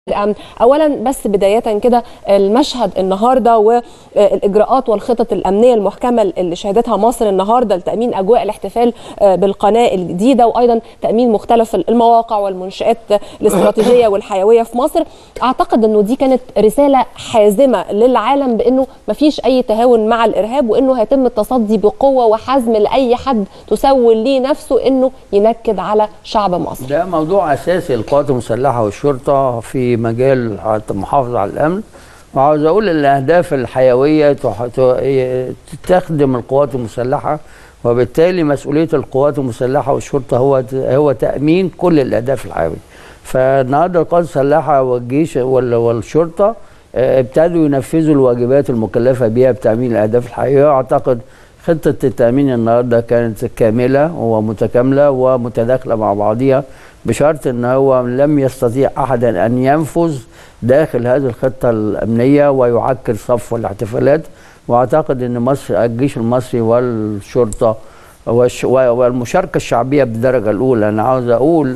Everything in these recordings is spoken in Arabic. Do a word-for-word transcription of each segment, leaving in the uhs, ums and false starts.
الأمن. أولا بس بداية كده المشهد النهارده والإجراءات والخطط الأمنية المحكمة اللي شهدتها مصر النهارده لتأمين أجواء الاحتفال بالقناة الجديدة، وأيضا تأمين مختلف المواقع والمنشآت الاستراتيجية والحيوية في مصر. أعتقد أنه دي كانت رسالة حازمة للعالم بأنه مفيش أي تهاون مع الإرهاب، وأنه هيتم التصدي بقوة وحزم لأي حد تسول ليه نفسه أنه ينكد على شعب مصر. ده موضوع أساسي القوات المسلحة والشرطة في مجال المحافظة على الأمن. وعاوز أقول الأهداف الحيوية تخدم القوات المسلحة، وبالتالي مسؤولية القوات المسلحة والشرطة هو هو تأمين كل الأهداف الحيوية. فالنهارده القوات المسلحة والجيش والشرطة ابتدوا ينفذوا الواجبات المكلفة بها بتأمين الأهداف الحيوية. وأعتقد خطة التأمين النهارده كانت كاملة ومتكاملة ومتداخلة مع بعضها، بشرط ان هو لم يستطيع احدا ان ينفذ داخل هذه الخطه الامنيه ويعكر صفو الاحتفالات. واعتقد ان مصر الجيش المصري والشرطه والمشاركه الشعبيه بالدرجه الاولى. انا عاوز اقول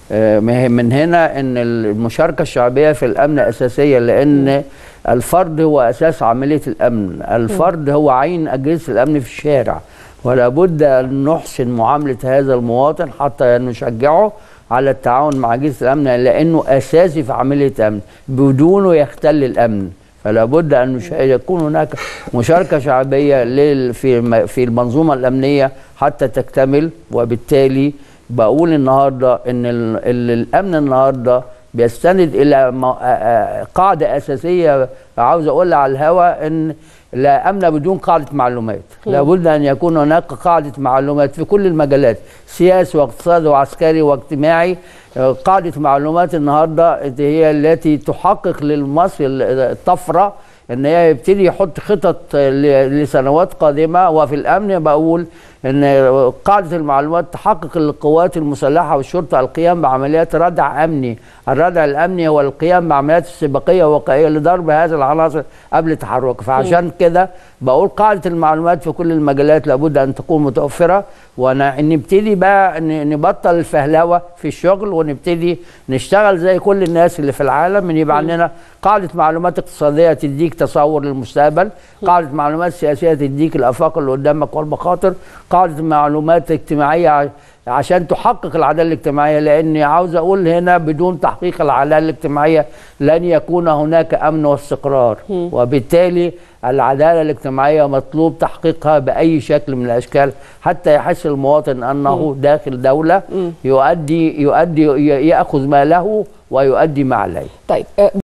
من هنا ان المشاركه الشعبيه في الامن اساسيه، لان الفرد هو اساس عمليه الامن، الفرد هو عين اجهزه الامن في الشارع، ولا بد ان نحسن معامله هذا المواطن حتى نشجعه على التعاون مع اجهزه الامن، لانه اساسي في عمليه الامن، بدونه يختل الامن. فلا بد ان يكون هناك مشاركه شعبيه في في المنظومه الامنيه حتى تكتمل. وبالتالي بقول النهارده ان الامن النهارده بيستند الى قاعده اساسيه عاوز اقولها على الهواء، ان لا امن بدون قاعده معلومات. لابد ان يكون هناك قاعده معلومات في كل المجالات، سياسي واقتصادي وعسكري واجتماعي. قاعده معلومات النهارده هي التي تحقق لمصر الطفره، ان هي يبتدي يحط خطط لسنوات قادمه. وفي الامن بقول ان قاعده المعلومات تحقق للقوات المسلحه والشرطه القيام بعمليات ردع امني. الردع الامني هو القيام بعمليات استباقيه ووقائيه لضرب هذه العناصر قبل تحركها. فعشان كده بقول قاعده المعلومات في كل المجالات لابد ان تكون متوفره، ونبتدي بقى نبطل الفهلوه في الشغل، ونبتدي نشتغل زي كل الناس اللي في العالم، ان يبقى عندنا قاعده معلومات اقتصاديه تديك تصور للمستقبل، قاعده معلومات سياسيه تديك الافاق اللي قدامك والمخاطر، قاعده معلومات اجتماعيه عشان تحقق العداله الاجتماعيه. لاني عاوز اقول هنا بدون تحقيق العداله الاجتماعيه لن يكون هناك امن واستقرار، وبالتالي العداله الاجتماعيه مطلوب تحقيقها باي شكل من الاشكال حتى يحس المواطن انه داخل دوله يؤدي يؤدي ياخذ ما له ويؤدي ما عليه. طيب